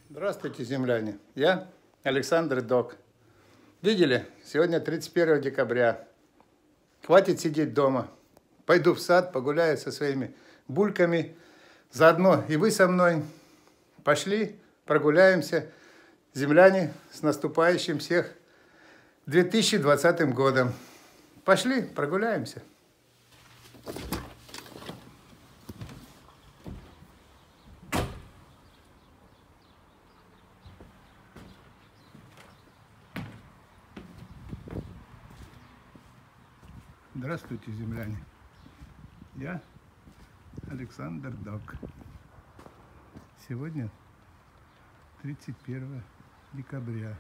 Здравствуйте, земляне. Я Александр Док. Видели? Сегодня 31 декабря. Хватит сидеть дома. Пойду в сад, погуляю со своими бульками. Заодно и вы со мной. Пошли, прогуляемся. Земляне, с наступающим всех 2020 годом. Пошли, прогуляемся. Здравствуйте, земляне. Я Александр Док. Сегодня 31 декабря.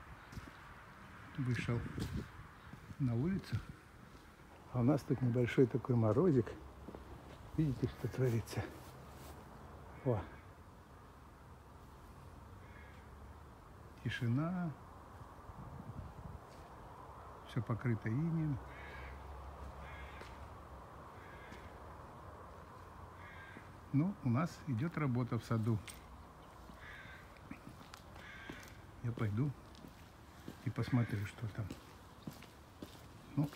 Вышел на улицу. А у нас тут небольшой такой морозик. Видите, что творится? О. Тишина. Все покрыто инеем. Ну, у нас идет работа в саду. Я пойду и посмотрю, что там. Ну,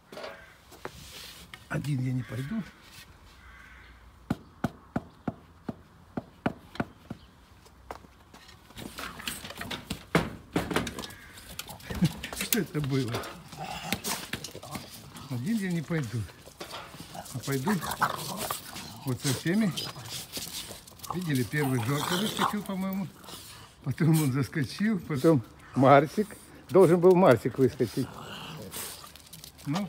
один я не пойду. Что это было? Один я не пойду. А пойду вот со всеми. Видели, первый Жорка выскочил, по-моему. Потом он заскочил. Потом Марсик. Должен был Марсик выскочить. Ну,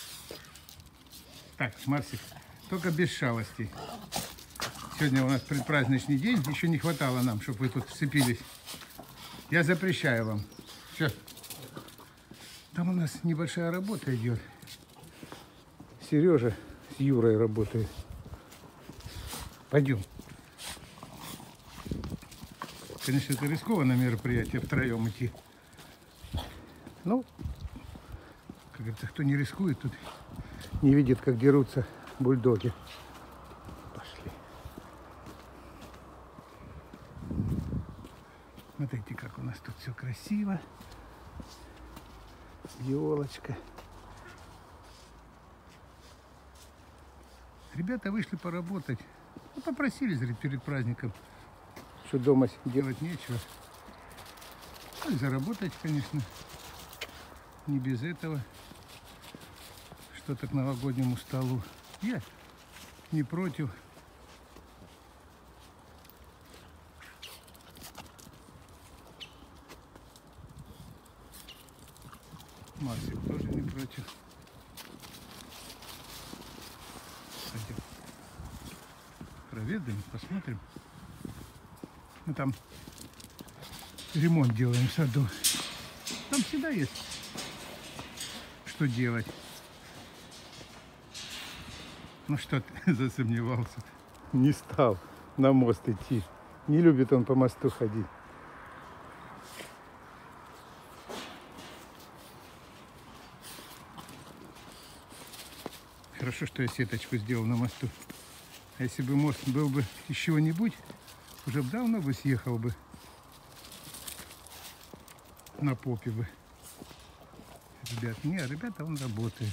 так, Марсик, только без шалостей. Сегодня у нас предпраздничный день. Еще не хватало нам, чтобы вы тут вцепились. Я запрещаю вам. Все. Там у нас небольшая работа идет. Сережа с Юрой работает. Пойдем. Конечно, это рискованное мероприятие втроем идти. Ну, как говорится, кто не рискует, тут не видит, как дерутся бульдоги. Пошли. Смотрите, как у нас тут все красиво. Елочка. Ребята вышли поработать. Ну, попросили перед праздником, что дома делать нечего. Ну, и заработать, конечно, не без этого. Что-то к новогоднему столу. Я не против. Марсик тоже не против. Пойдем. Проведаем, посмотрим. Мы там ремонт делаем в саду. Там всегда есть что делать. Ну что ты засомневался? Не стал на мост идти. Не любит он по мосту ходить. Хорошо, что я сеточку сделал на мосту. А если бы мост был бы из чего-нибудь, уже давно бы съехал бы на попе бы. Ребят, не, ребята, он работает.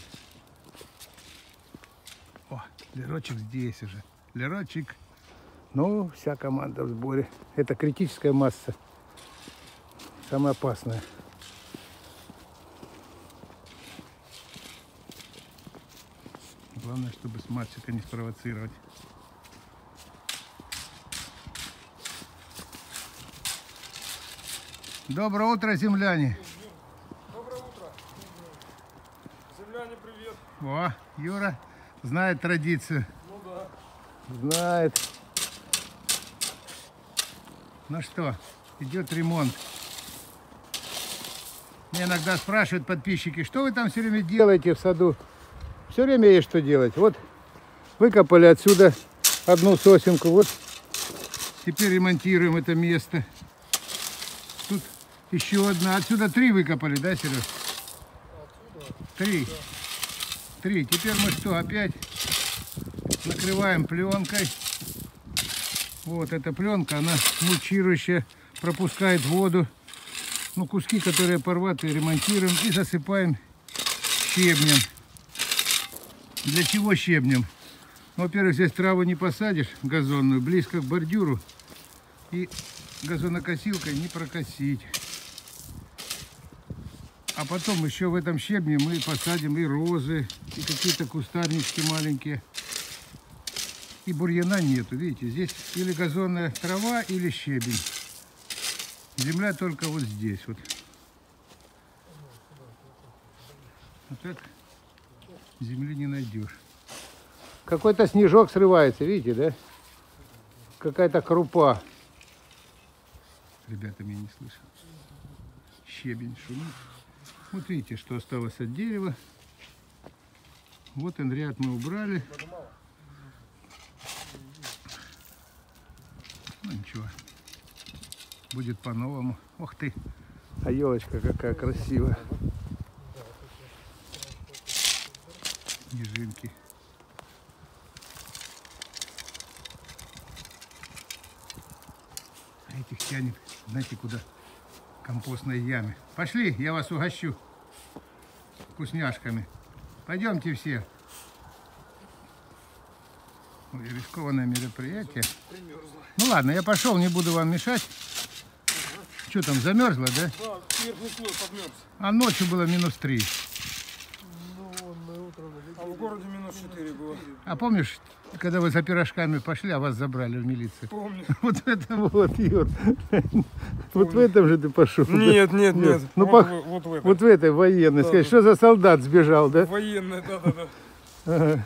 О, Лерочек здесь уже. Лерочек. Ну, вся команда в сборе. Это критическая масса. Самая опасная. Главное, чтобы с Марсика не спровоцировать. Доброе утро, земляне! Доброе утро! Земляне, привет! О, Юра знает традицию. Ну да. Знает. Ну что, идет ремонт. Меня иногда спрашивают подписчики, что вы там все время делаете в саду? Все время есть что делать. Вот выкопали отсюда одну сосенку. Вот теперь ремонтируем это место. Тут еще одна. Отсюда 3 выкопали, да, Сереж? Отсюда? 3. Да. 3. Теперь мы что, опять накрываем пленкой. Вот эта пленка, она мульчирующая пропускает воду. Ну, куски, которые порваты, ремонтируем и засыпаем щебнем. Для чего щебнем? Ну, во-первых, здесь траву не посадишь газонную, близко к бордюру. И газонокосилкой не прокосить. А потом еще в этом щебне мы посадим и розы, и какие-то кустарнички маленькие. И бурьяна нету, видите, здесь или газонная трава, или щебень. Земля только вот здесь вот. А так земли не найдешь. Какой-то снежок срывается, видите, да? Какая-то крупа. Ребята меня не слышат. Щебень шумит. Вот видите, что осталось от дерева. Вот он ряд мы убрали. Ну ничего. Будет по-новому. Ух ты. А елочка какая красивая. Снежинки. А этих тянет, знаете, куда? Компостной яме. Пошли, я вас угощу вкусняшками. Пойдемте все. Ой, рискованное мероприятие. Ну ладно, я пошел, не буду вам мешать. Что там, замерзло, да? Да, верхний слой подмерз. А ночью было -3. А в городе -4 было. А помнишь, когда вы за пирожками пошли, а вас забрали в милицию? Помню. Вот это вот, Юр. Вот в этом же ты пошел. Нет. Ну, Вот в этом. вот в этой военной. Да, Сказать, да. что за солдат сбежал, да? Военная, да. Ага.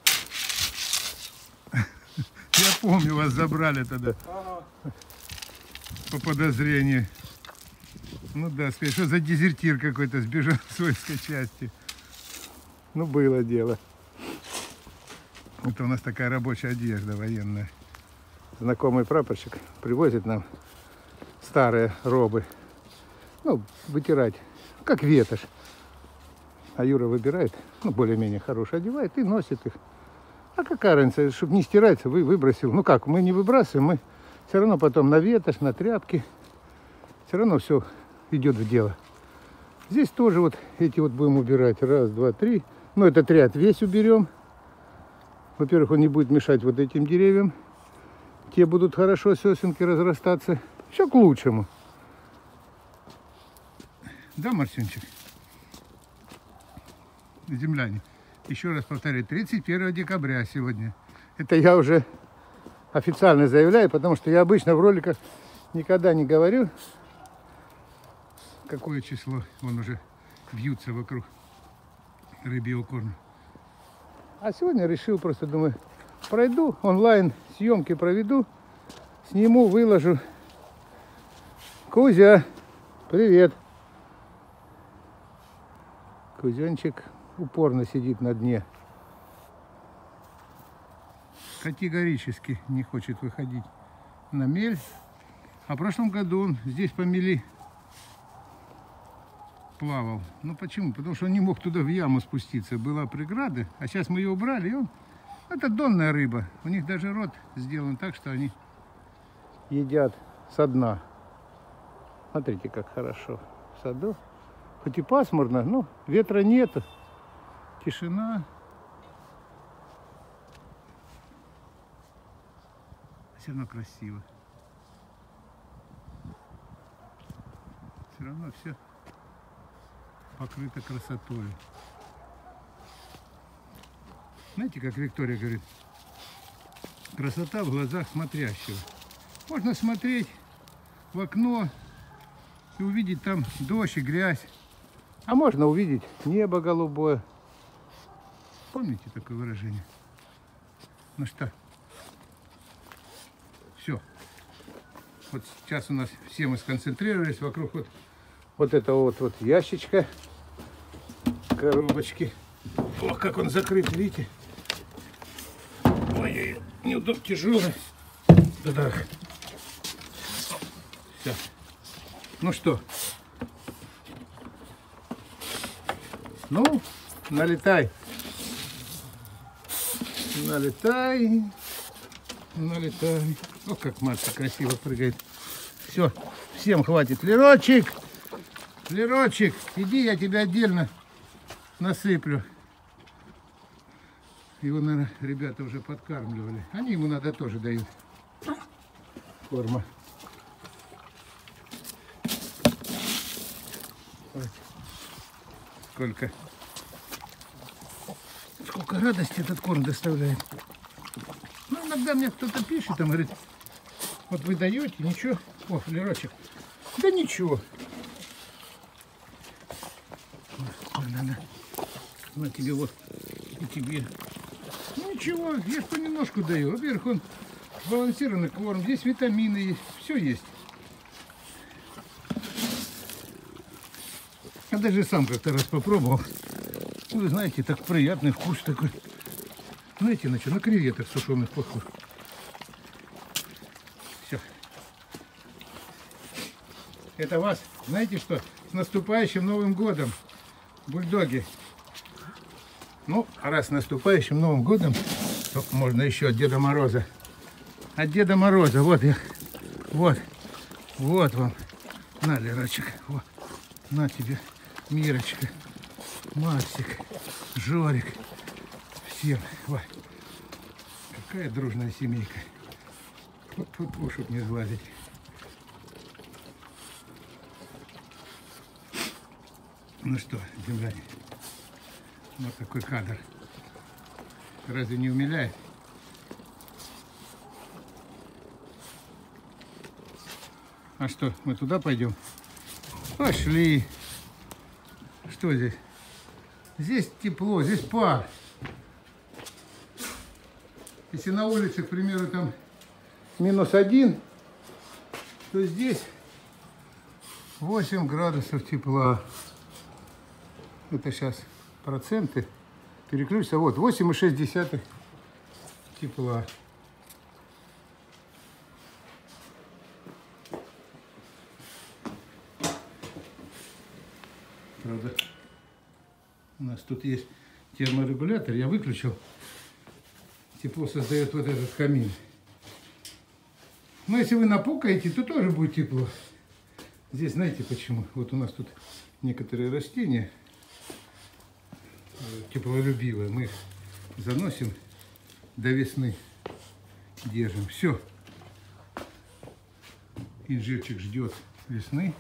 Я помню, вас забрали тогда Ага. по подозрению. Ну да, сказать, что за дезертир какой-то сбежал с воинской части. Ну, было дело. Это у нас такая рабочая одежда военная. Знакомый прапорщик привозит нам старые робы. Ну, вытирать, как ветошь. А Юра выбирает, ну, более-менее хорошие, одевает и носит их. А какая разница, чтобы не стирать, выбросил. Ну как, мы не выбрасываем, мы все равно потом на ветошь, на тряпки. Все равно все идет в дело. Здесь тоже вот эти вот будем убирать. 1, 2, 3. Ну, этот ряд весь уберем. Во-первых, он не будет мешать вот этим деревьям. Те будут хорошо сосенки разрастаться. Все к лучшему. Да, Марсенчик? Земляне. Еще раз повторяю, 31 декабря сегодня. Это я уже официально заявляю, потому что я обычно в роликах никогда не говорю, какое число. Он уже вьются вокруг рыбьего корма. А сегодня решил просто, думаю, пройду онлайн, съемки проведу, сниму, выложу. Кузя, привет. Кузенчик упорно сидит на дне. Категорически не хочет выходить на мель. А в прошлом году он здесь по мели плавал. Ну почему? Потому что он не мог туда в яму спуститься. Была преграда. А сейчас мы ее убрали, и он... Это донная рыба. У них даже рот сделан так, что они едят со дна. Смотрите, как хорошо в саду. Хоть и пасмурно, но ветра нету. Тишина. Все равно красиво. Все равно все покрыто красотой. Знаете, как Виктория говорит, красота в глазах смотрящего. Можно смотреть в окно и увидеть там дождь и грязь. А можно увидеть небо голубое. Помните такое выражение? Ну что, все. Вот сейчас у нас все мы сконцентрировались вокруг вот этого вот ящичка, коробочки. Ох, как он закрыт, видите? Ой, неудобно, тяжелый. Да. Все. Ну что? Ну, налетай. Налетай. Налетай. О, как Марта красиво прыгает. Все, всем хватит. Лерочек, Лерочек, иди, я тебя отдельно насыплю. Его, наверное, ребята уже подкармливали. Они ему надо тоже дают корма. Вот. Сколько радости этот корм доставляет. Ну, иногда мне кто-то пишет, там говорит, вот вы даете, ничего. О, Лерочек. Да ничего. На тебе вот, и тебе. Ну ничего, я понемножку даю. Во-первых, он сбалансированный корм, здесь витамины есть, все есть. Я даже сам как-то раз попробовал. Вы знаете, так приятный вкус такой. Знаете, на что? На креветок сушеных похож. Все. Это вас, знаете что, с наступающим Новым годом, бульдоги. Ну, а раз с наступающим Новым годом, то можно еще от Деда Мороза. От Деда Мороза, вот я, вот вам. На, Лерочек, вот, на тебе, Мирочка, Максик, Жорик, всем, вот. Какая дружная семейка. Фу-фу-фу, чтоб не сглазить. Ну что, земляне, вот такой кадр. Разве не умиляет? А что, мы туда пойдем? Пошли. Что здесь? Здесь тепло, здесь пар. Если на улице, к примеру, там -1, то здесь 8 градусов тепла. Это сейчас проценты переключатся. Вот 8,6 тепла. Правда, у нас тут есть терморегулятор. Я выключил. Тепло создает вот этот камин. Но если вы напукаете, то тоже будет тепло. Здесь знаете почему? Вот у нас тут некоторые растения теплолюбивые. Мы их заносим до весны. Держим. Все. Инжирчик ждет весны.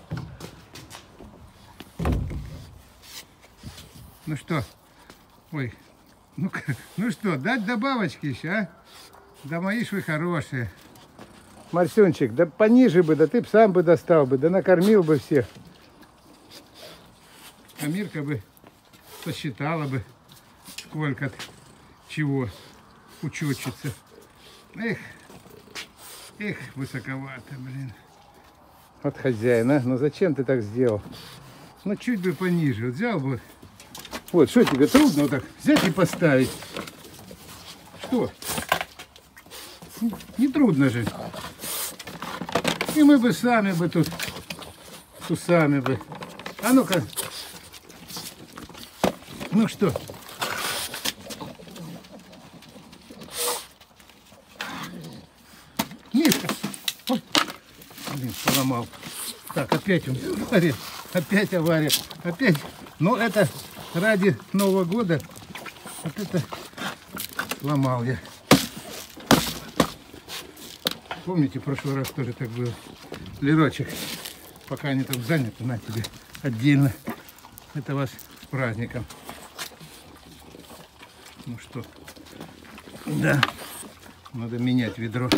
Ну что? Ой. Ну что, дать добавочки еще, а? Да мои ж вы хорошие. Марсенчик, да пониже бы, да ты б сам бы достал бы, да накормил бы всех. А Мирка бы посчитала бы, сколько чего учетчица. Эх, высоковато, блин. Вот хозяин, а? Ну зачем ты так сделал? Ну чуть бы пониже, вот взял бы. Вот, что тебе трудно вот так взять и поставить? Что? Не трудно же. И мы бы сами бы тут сами бы. А ну-ка. Ну что? Мишка. Ой. Блин, поломал. Так, опять он авария. Опять авария. Опять. Но это ради Нового года. Вот это сломал я. Помните, в прошлый раз тоже так было. Лерочек, пока они там заняты, на тебе отдельно. Это вас с праздником. Ну что, да, надо менять ведро.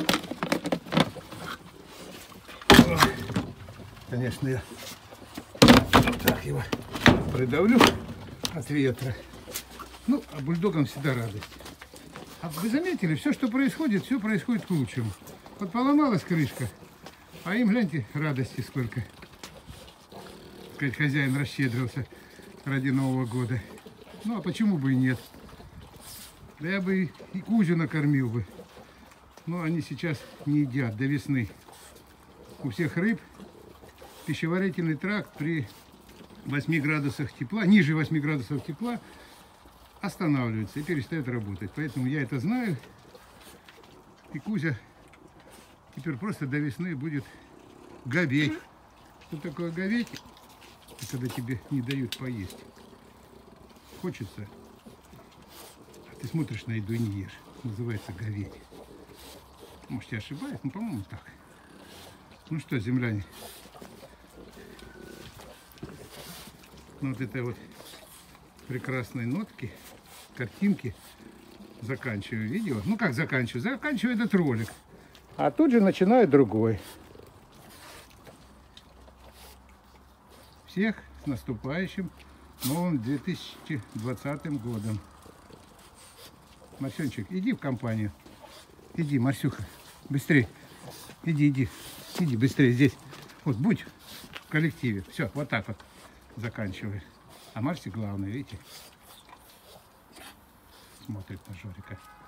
Конечно, я вот так его придавлю от ветра. Ну, а бульдогам всегда радость. А вы заметили, все, что происходит, все происходит к лучшему. Вот поломалась крышка, а им, гляньте, радости сколько. Сказать, хозяин расщедрился ради Нового года. Ну, а почему бы и нет? Да я бы и Кузю накормил бы. Но они сейчас не едят до весны. У всех рыб пищеварительный тракт при 8 градусах тепла, ниже 8 градусов тепла останавливается и перестает работать. Поэтому я это знаю. И Кузя теперь просто до весны будет Говедь. Что такое говедь? Это когда тебе не дают поесть. Хочется, а ты смотришь на еду и не ешь. Называется говедь. Может, я ошибаюсь, но, по-моему, так. Ну что, земляне, ну, вот это вот прекрасные нотки, картинки заканчиваю видео. Ну, как заканчиваю? Заканчиваю этот ролик. А тут же начинаю другой. Всех с наступающим новым 2020 годом. Марсенчик, иди в компанию. Иди, Марсюха, быстрее. Иди быстрее здесь. Вот будь в коллективе. Все, вот так вот заканчивай. А Марсик главный, видите? Смотрит на Жорика.